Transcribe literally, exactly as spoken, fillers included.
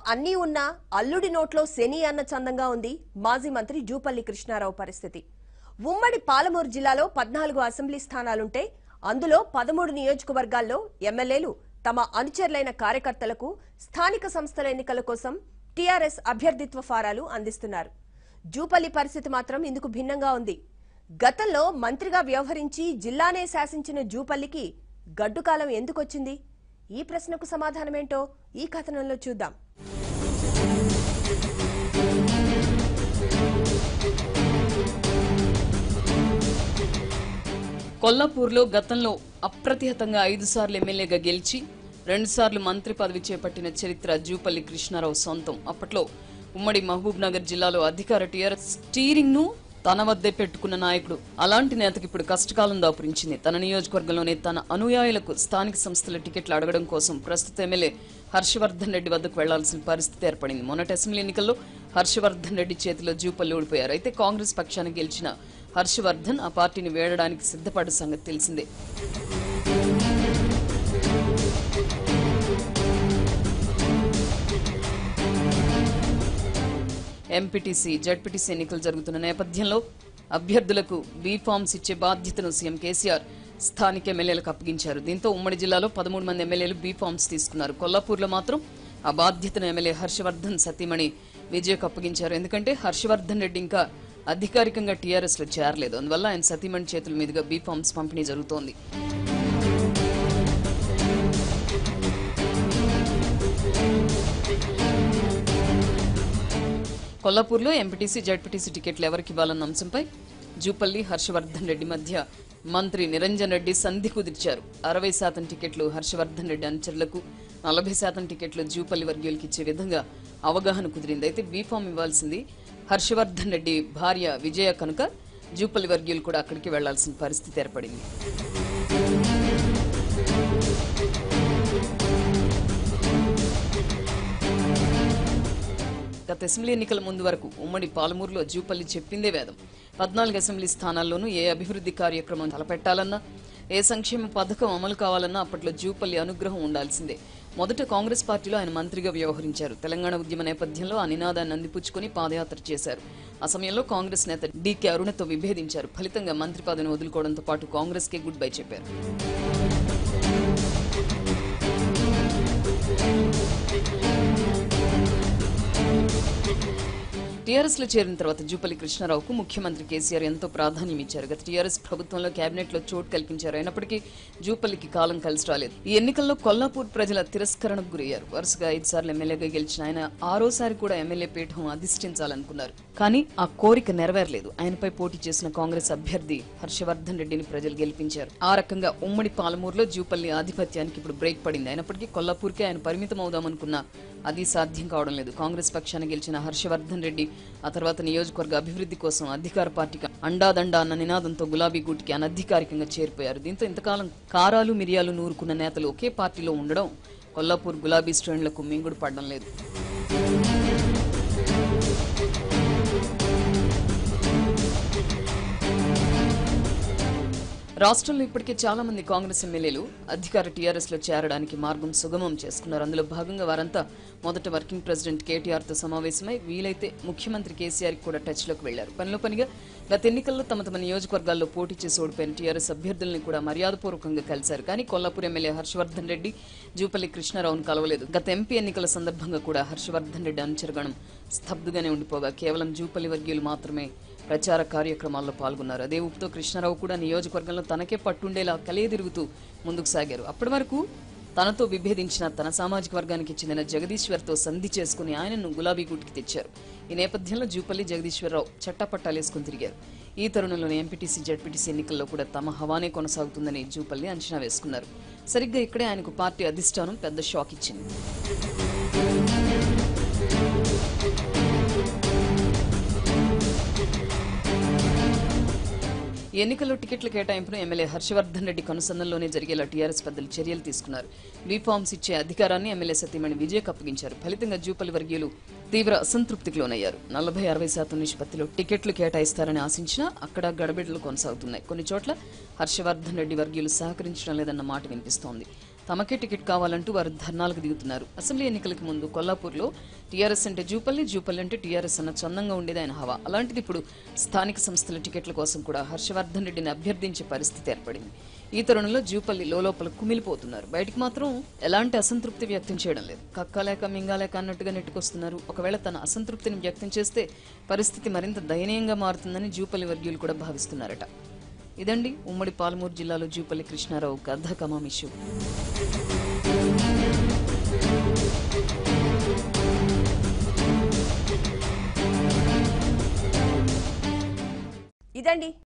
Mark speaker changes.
Speaker 1: అన్నీ ఉన్నా అల్లుడి నోట్లో శని అన్న చందంగా ఉంది మాజీ మంత్రి జూపల్లి కృష్ణారావు పరిస్థితి. ఉమ్మడి పాలమూరు జిల్లాలో పద్నాలుగు అసెంబ్లీ స్థానాలుంటే అందులో పదమూడు నియోజకవర్గాల్లో ఎమ్మెల్యేలు తమ అనుచరులైన కార్యకర్తలకు స్థానిక సంస్థల ఎన్నికల కోసం టీఆర్ఎస్ అభ్యర్థిత్వ ఫారాలు అందిస్తున్నారు. జూపల్లి పరిస్థితి మాత్రం ఇందుకు భిన్నంగా ఉంది. గతంలో మంత్రిగా వ్యవహరించి జిల్లానే శాసించిన జూపల్లికి గడ్డుకాలం ఎందుకొచ్చింది? ఈ ప్రశ్నకు సమాధానమేంటో ఈ కథనంలో చూద్దాం.
Speaker 2: కొల్లాపూర్లో గతంలో అప్రతిహతంగా ఐదు సార్లు ఎమ్మెల్యేగా గెలిచి రెండు సార్లు మంత్రి పదవి చేపట్టిన చరిత్ర జూపల్లి కృష్ణారావు సొంతం. అప్పట్లో ఉమ్మడి మహబూబ్ నగర్ జిల్లాలో అధికార టీఆర్ఎస్ స్టీరింగ్ ను తన వద్దే పెట్టుకున్న నాయకుడు. అలాంటి నేతకి ఇప్పుడు కష్టకాలం దాపురించింది. తన నియోజకవర్గంలోనే తన అనుయాయులకు స్థానిక సంస్థల టికెట్లు అడగడం కోసం ప్రస్తుత ఎమ్మెల్యే హర్షవర్ధన్ రెడ్డి వద్దకు వెళ్లాల్సిన పరిస్థితి ఏర్పడింది. మొన్నటి అసెంబ్లీ ఎన్నికల్లో హర్షవర్ధన్ రెడ్డి చేతిలో జూపల్లి ఓడిపోయారు. అయితే కాంగ్రెస్ పక్షానికి గెలిచిన హర్షవర్ధన్ ఆ పార్టీని వేడడానికి సిద్ధపడ్డ సంగతి తెలిసిందే. ఎంపీటీసీ జడ్పీటీసీ ఎన్నికలు జరుగుతున్న నేపథ్యంలో అభ్యర్థులకు బీ ఫామ్స్ ఇచ్చే బాధ్యతను సీఎం కేసీఆర్ స్థానిక ఎమ్మెల్యేలకు అప్పగించారు. దీంతో ఉమ్మడి జిల్లాలో పదమూడు మంది ఎమ్మెల్యేలు బీ ఫామ్స్ తీసుకున్నారు. కొల్లాపూర్లో మాత్రం ఆ బాధ్యతను ఎమ్మెల్యే హర్షవర్ధన్ సతీమణి విజయకు అప్పగించారు. ఎందుకంటే హర్షవర్ధన్ రెడ్డి ఇంకా అధికారికంగా టీఆర్ఎస్ లో చేరలేదు. అందువల్ల ఆయన సతీమణి చేతుల మీదుగా బీ ఫామ్స్ పంపిణీ జరుగుతోంది. కొల్లాపూర్లో ఎంపీటీసీ జడ్పీటీసీ టికెట్లు ఎవరికి ఇవ్వాలన్న అంశంపై జూపల్లి హర్షవర్ధన్ రెడ్డి మధ్య మంత్రి నిరంజన్ రెడ్డి సంధి కుదిర్చారు. అరవై శాతం టికెట్లు హర్షవర్ధన్ రెడ్డి అనుచరులకు, నలభై శాతం టికెట్లు జూపల్లి వర్గీయులకు ఇచ్చే విధంగా అవగాహన కుదిరింది. అయితే బీఫామ్ ఇవ్వాల్సింది హర్షవర్ధన్ రెడ్డి భార్య విజయ కనుక జూపల్లి వర్గీయులు కూడా అక్కడికి వెళ్లాల్సిన పరిస్థితి ఏర్పడింది. గత అసెంబ్లీ ఎన్నికల ముందు వరకు ఉమ్మడి పాలమూరులో జూపల్లి చెప్పిందే వేదం. పద్నాలుగు అసెంబ్లీ స్థానాల్లోనూ ఏ అభివృద్ధి కార్యక్రమం తలపెట్టాలన్నా, ఏ సంక్షేమ పథకం అమలు కావాలన్నా అప్పట్లో జూపల్లి అనుగ్రహం ఉండాల్సిందే. మొదట కాంగ్రెస్ పార్టీలో ఆయన మంత్రిగా వ్యవహరించారు. తెలంగాణ ఉద్యమ నేపథ్యంలో ఆ నినాదాన్ని అందిపుచ్చుకుని పాదయాత్ర చేశారు. ఆ సమయంలో కాంగ్రెస్ నేత డీకే అరుణతో విభేదించారు. ఫలితంగా మంత్రి పదవిని వదులుకోవడంతో పాటు కాంగ్రెస్ కే గుడ్ బై చెప్పారు. టీఆర్ఎస్ లో చేరిన తర్వాత జూపల్లి కృష్ణారావుకు ముఖ్యమంత్రి కేసీఆర్ ఎంతో ప్రాధాన్యం ఇచ్చారు. గత టీఆర్ఎస్ ప్రభుత్వంలో కేబినెట్ లో చోటు కల్పించారు. అయినప్పటికీ జూపల్లికి కాలం కలిసి రాలేదు. ఈ ఎన్నికల్లో కొల్లాపూర్ ప్రజల తిరస్కరణకు గురయ్యారు. వరుసగా ఐదు సార్లు ఎమ్మెల్యేగా గెలిచిన ఆయన ఆరోసారి కూడా ఎమ్మెల్యే పీఠం అధిష్ఠించాలనుకున్నారు. కానీ ఆ కోరిక నెరవేరలేదు. ఆయనపై పోటీ చేసిన కాంగ్రెస్ అభ్యర్థి హర్షవర్ధన్ రెడ్డిని ప్రజలు గెలిపించారు. ఆ రకంగా ఉమ్మడి పాలమూరులో జూపల్లి ఆధిపత్యానికి ఇప్పుడు బ్రేక్ పడింది. అయినప్పటికీ కొల్లాపూర్కే ఆయన పరిమితం అవుదామనుకున్నా అది సాధ్యం కావడం లేదు. కాంగ్రెస్ పక్షాన్ని గెలిచిన హర్షవర్ధన్ రెడ్డి ఆ తర్వాత నియోజకవర్గ అభివృద్ధి కోసం అధికార పార్టీకి అండాదండా అన్న నినాదంతో గులాబీ గూటికి అనధికారికంగా చేరిపోయారు. దీంతో ఇంతకాలం కారాలు మిరియాలు నూరుకున్న నేతలు ఒకే పార్టీలో ఉండడం కొల్లాపూర్ గులాబీ శ్రేణులకు మింగుడు పడడం లేదు. రాష్ట్రంలో ఇప్పటికే చాలా మంది కాంగ్రెస్ ఎమ్మెల్యేలు అధికార టీఆర్ఎస్ లో చేరడానికి మార్గం సుగమం చేసుకున్నారు. అందులో భాగంగా వారంతా మొదట వర్కింగ్ ప్రెసిడెంట్ కేటీఆర్ తో సమావేశమై వీలైతే ముఖ్యమంత్రి కేసీఆర్ కూడా టచ్ లోకి వెళ్లారు. పనిలో పనిగా గత ఎన్నికల్లో తమ తమ నియోజకవర్గాల్లో పోటీ చేసి ఓడిపోయిన టీఆర్ఎస్ అభ్యర్థుల్ని కూడా మర్యాదపూర్వకంగా కలిశారు. కానీ కొల్లాపూర్ ఎమ్మెల్యే హర్షవర్ధన్ రెడ్డి జూపల్లి కృష్ణారావును కలవలేదు. గత ఎంపీ ఎన్నికల సందర్భంగా కూడా హర్షవర్ధన్ రెడ్డి అనుచరగణం స్తబ్దుగానే ఉండిపోగా కేవలం జూపల్లి వర్గీయులు మాత్రమే ప్రచార కార్యక్రమాల్లో పాల్గొన్నారు. అదే ఊపుతో కృష్ణారావు కూడా నియోజకవర్గంలో తనకే పట్టుండేలా కలియదిరుగుతూ ముందుకు సాగారు. అప్పటి వరకు తనతో విభేదించిన తన సామాజిక వర్గానికి చెందిన జగదీశ్వర్తో సంధి చేసుకుని ఆయనను గులాబీ గూటికి తెచ్చారు. ఈ నేపథ్యంలో జూపల్లి జగదీశ్వరరావు చట్టపట్టాలేసుకుని తిరిగారు. ఈ తరుణంలోనే ఎంపీటీసీ జడ్పీటీసీ ఎన్నికల్లో కూడా తమ హవానే కొనసాగుతుందని జూపల్లి అంచనా వేసుకున్నారు. సరిగ్గా ఇక్కడే ఆయనకు పార్టీ అధిష్టానం పెద్ద షాక్ ఇచ్చింది. ఎన్నికల్లో టికెట్ల కేటాయింపును ఎమ్మెల్యే హర్షవర్ధన్ రెడ్డి కనుసంధంలోనే జరిగేలా టీఆర్ఎస్ పెద్దలు చర్యలు తీసుకున్నారు. బీ ఫామ్స్ ఇచ్చే అధికారాన్ని ఎమ్మెల్యే సతీమణి విజయకు అప్పగించారు. ఫలితంగా జూపల్లి వర్గీయులు తీవ్ర అసంతృప్తికి లోనయ్యారు. నలభై అరవై శాతం నిష్పత్తిలో టికెట్లు కేటాయిస్తారని ఆశించినా అక్కడ గడబిడలు కొనసాగుతున్నాయి. కొన్ని చోట్ల హర్షవర్ధన్ రెడ్డి వర్గీయులు సహకరించడం లేదన్న మాట వినిపిస్తోంది. తమకే టికెట్ కావాలంటూ వారు ధర్నాలకు దిగుతున్నారు. అసెంబ్లీ ఎన్నికలకు ముందు కొల్లాపూర్లో టీఆర్ఎస్ అంటే జూపల్లి, జూపల్లి అంటే టీఆర్ఎస్ అన్న చందంగా ఉండేది ఆయన హవా. అలాంటిది ఇప్పుడు స్థానిక సంస్థల టికెట్ల కోసం కూడా హర్షవర్ధన్ రెడ్డిని అభ్యర్థించే పరిస్థితి ఏర్పడింది. ఈ తరుణంలో జూపల్లి లోపల కుమిలిపోతున్నారు. బయటికి మాత్రం ఎలాంటి అసంతృప్తి వ్యక్తం చేయడం లేదు. కక్కాలేక మింగాలేక అన్నట్టుగా నెట్టుకొస్తున్నారు. ఒకవేళ తన అసంతృప్తిని వ్యక్తం చేస్తే పరిస్థితి మరింత దయనీయంగా మారుతుందని జూపల్లి వర్గీయులు కూడా భావిస్తున్నారట. ఇదండి ఉమ్మడి పాలమూరు జిల్లాలో జూపల్లి కృష్ణారావు కథ కమామిషు.
Speaker 1: ఇదండి